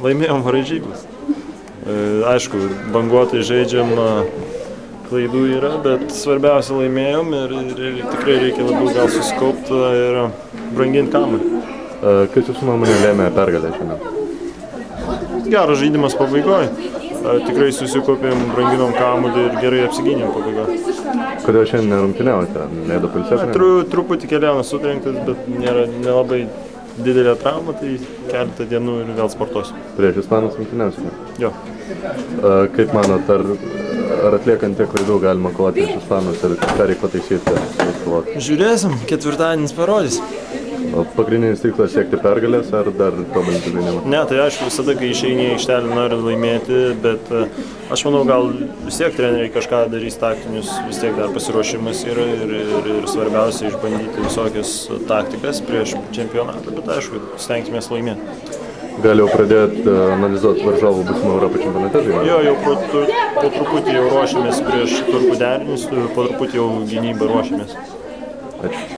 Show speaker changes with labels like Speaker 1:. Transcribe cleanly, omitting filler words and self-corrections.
Speaker 1: Laimėjom varžybas. Aišku, banguotai žaidžiam, klaidų yra, bet svarbiausia laimėjom ir tikrai reikia labiau gal susikaupti ir branginti kamuolį.
Speaker 2: Kas jūsų nuomonė lėmė pergalę šiandien?
Speaker 1: Geras žaidimas pabaigoje. Tikrai susikaupėm, branginom kamuolį ir gerai apsigynėm pabaigoje.
Speaker 2: Kodėl šiandien nerungtyniavote? Leido pailsėti?
Speaker 1: Truputį kelionas sutrenktas, bet nelabai didelė trauma, tai keletą dienų ir vėl sportuosiu.
Speaker 2: Prieš ispanus rungtyniausite?
Speaker 1: Jo.
Speaker 2: Kaip manot, ar atliekant tiek klaidų galima kovoti prieš ispanus ir ką reikia pataisyti?
Speaker 1: Žiūrėsim, ketvirtadienis parodys.
Speaker 2: Pagrindinis tikslas siekti pergalės ar dar tobulinti žaidimą?
Speaker 1: Ne, tai aišku, visada, kai išeini į aikštelę, nori laimėti, bet aš manau, gal vis tiek treneriai kažką darys taktinius, vis tiek dar pasiruošimas yra ir svarbiausia išbandyti visokias taktikas prieš čempionatą, bet aišku, stengsimės laimėti.
Speaker 2: Gal jau pradėt analizuoti varžovų būsimą Europos čempionate žaidimą?
Speaker 1: Jo, jau po truputį jau ruošiamės prieš turkų derinius, po truputį jau gynybą ruošiamės.
Speaker 2: Ačiū.